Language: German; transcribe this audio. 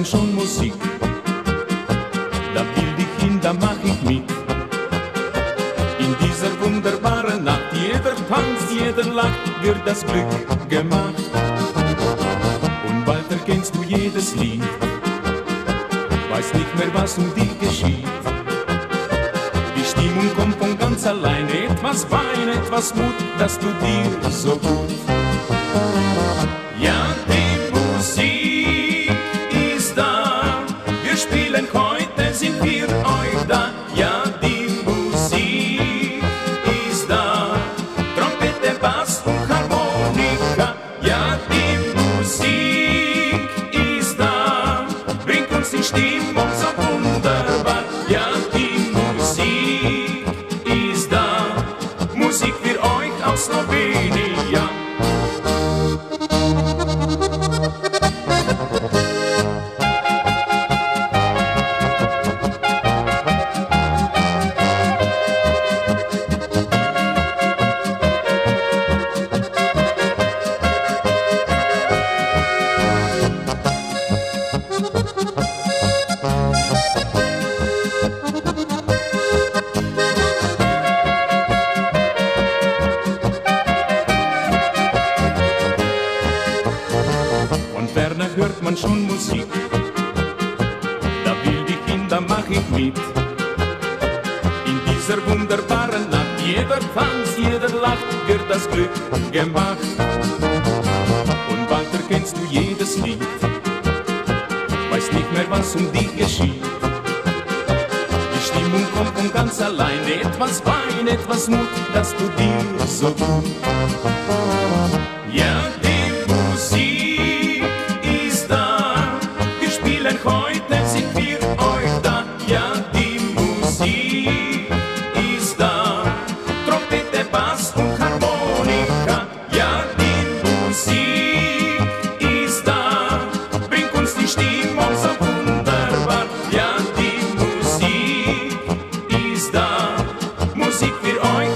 man schon Musik. Da will ich hin, da mach ich mit. In dieser wunderbaren Nacht, jeder tanzt, jeder lacht, wird das Glück gemacht. Und bald erkennst du jedes Lied, weißt nicht mehr, was um dich geschieht. Die Stimmung kommt von ganz alleine, etwas Wein, etwas Mut, das tut dir so gut. Ja, die Musik ist da, wir spielen heute, sind wir euch da. Ja, die Musik ist da, Trompete, Bass und Harmonika. Ja, die Musik ist da, bringt uns in Stimmung so wunderbar. Ja, die Musik ist da, Musik für euch aus Slowenien. Hört man schon Musik, da will ich hin, da mach ich mit. In dieser wunderbaren Nacht, jeder tanzt, jeder lacht, wird das Glück gemacht. Und bald erkennst du jedes Lied, weißt nicht mehr, was um dich geschieht. Die Stimmung kommt von ganz alleine, etwas Wein, etwas Mut, das tut dir so gut. Ja, die Musik ist da, wir spielen heute, sind wir euch da. Ja, die Musik ist da, Trompete, Bass und Harmonika. Ja, die Musik ist da, bringt uns die Stimmung so wunderbar. Ja, die Musik ist da, Musik für euch